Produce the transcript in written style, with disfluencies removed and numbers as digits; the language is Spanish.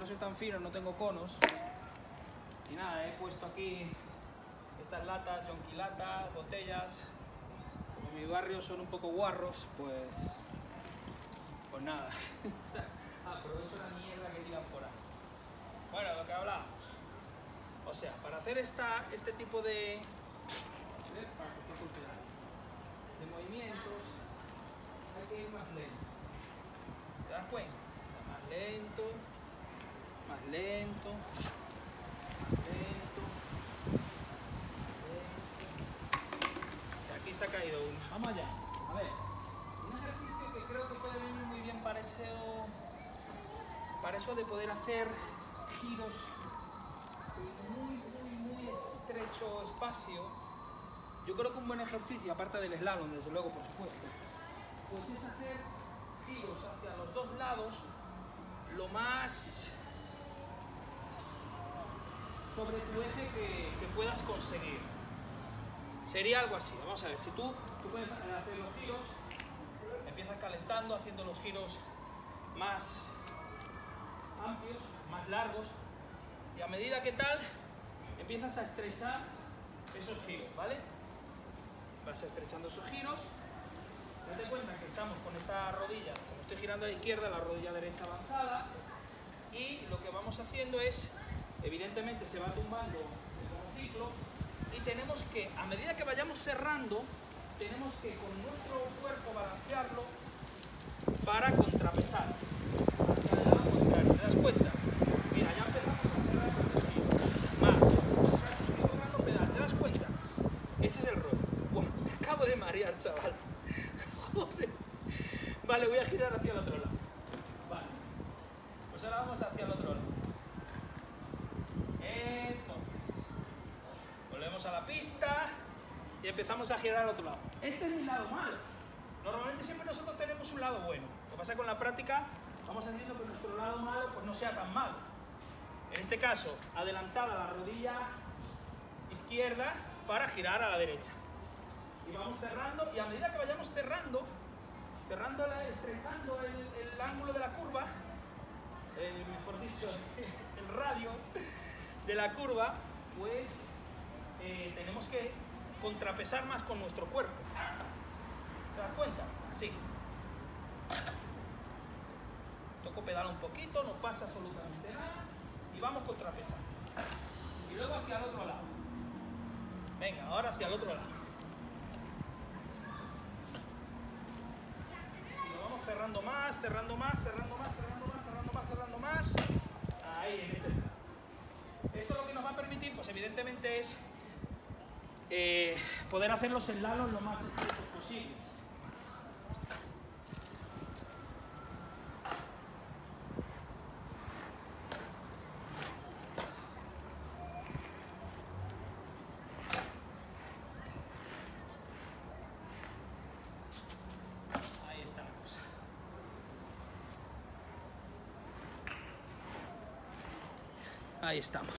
soy tan fino, no tengo conos. Y nada, he puesto aquí estas latas, yonquilatas, botellas. Como en mi barrio son un poco guarros, pues nada. Aprovecho la mierda que tiran por ahí. Bueno, lo que hablábamos. O sea, para hacer este tipo de movimientos hay que ir más lento. ¿Te das cuenta? O sea, más lento, más lento, más lento, lento. Y aquí se ha caído uno. Vamos allá. A ver. Un ejercicio que creo que puede venir muy bien para eso de poder hacer giros en muy estrecho espacio. Yo creo que un buen ejercicio, aparte del slalom, desde luego, por supuesto, pues es hacer giros hacia los dos lados lo más sobre tu eje que puedas conseguir. Sería algo así. Vamos a ver, si tú puedes hacer los giros, empiezas calentando, haciendo los giros más amplios, más largos, y a medida que tal, empiezas a estrechar esos giros, ¿vale? Vas estrechando esos giros. Date cuenta que estamos con esta rodilla, como estoy girando a la izquierda, la rodilla derecha avanzada, y lo que vamos haciendo es, evidentemente se va tumbando el ciclo, y tenemos que, a medida que vayamos cerrando, tenemos que con nuestro cuerpo balancearlo para contrapesar. Hacia el lado contrario, ¿te das cuenta? Mira, ya empezamos a cerrar esos giros. Más, casi estoy tocando pedal, ¿te das cuenta? Ese es el rollo. Buah, me acabo de marear, chaval. Joder. Vale, voy a girar hacia el otro lado. Vale. Pues ahora vamos hacia el otro lado. Entonces, volvemos a la pista y empezamos a girar al otro lado. Este es mi lado malo. Normalmente siempre nosotros tenemos un lado bueno. Lo que pasa es que con la práctica vamos haciendo que nuestro lado malo pues no sea tan malo. En este caso, adelantada la rodilla izquierda para girar a la derecha. Y vamos cerrando, y a medida que vayamos cerrando, estrechando el ángulo de la curva, mejor dicho, el radio de la curva, pues tenemos que contrapesar más con nuestro cuerpo. ¿Te das cuenta? Así. Toco pedal un poquito, no pasa absolutamente nada, y vamos contrapesando. Y luego hacia el otro lado. Venga, ahora hacia el otro lado. Cerrando más, cerrando más, cerrando más, cerrando más, cerrando más, cerrando más. Ahí, en ese. Esto lo que nos va a permitir, pues evidentemente es poder hacer los slalom lo más estrechos posible. Ahí estamos.